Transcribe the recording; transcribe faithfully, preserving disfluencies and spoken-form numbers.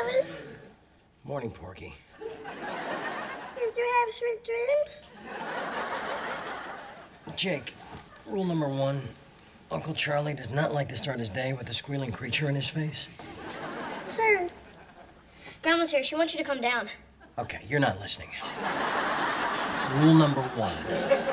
Charlie. Morning, Porky. Did you have sweet dreams? Jake, rule number one, Uncle Charlie does not like to start his day with a squealing creature in his face. Sir. Grandma's here. She wants you to come down. Okay, you're not listening. Rule number one.